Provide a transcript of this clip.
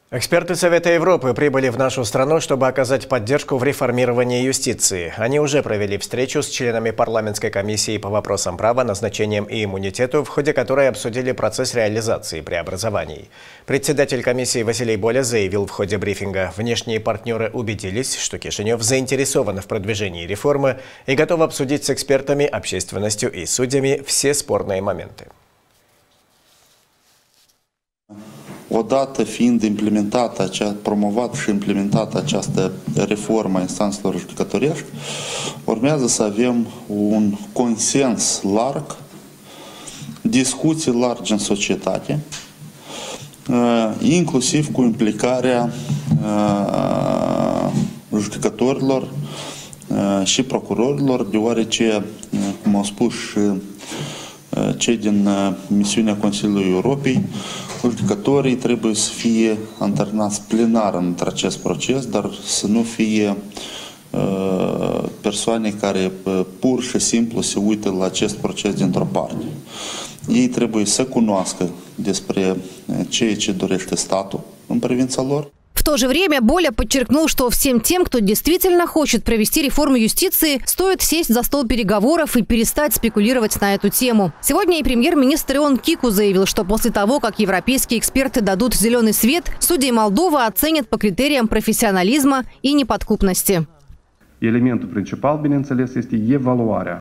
Эксперты Совета Европы прибыли в нашу страну, чтобы оказать поддержку в реформировании юстиции. Они уже провели встречу с членами парламентской комиссии по вопросам права, назначениям и иммунитету, в ходе которой обсудили процесс реализации преобразований. Председатель комиссии Василий Боля заявил в ходе брифинга: внешние партнеры убедились, что Кишинев заинтересован в продвижении реформы и готов обсудить с экспертами, общественностью и судьями все спорные моменты. Odată fiind promovată și implementată această reformă a instanțelor judecătorești, urmează să avem un consens larg, discuții largi în societate, inclusiv cu implicarea judecătorilor și procurorilor, deoarece, cum au spus și cei din misiunea Consiliului Europei, judecătorii trebuie să fie antrenați plenar în acest proces, dar să nu fie persoane care pur și simplu se uită la acest proces dintr-o parte. Ei trebuie să cunoască despre ceea ce dorește statul în privința lor. В то же время Боля подчеркнул, что всем тем, кто действительно хочет провести реформу юстиции, стоит сесть за стол переговоров и перестать спекулировать на эту тему. Сегодня и премьер-министр Ион Кику заявил, что после того, как европейские эксперты дадут зеленый свет, судьи Молдовы оценят по критериям профессионализма и неподкупности. Elementul principal, bineînțeles, este evaluarea.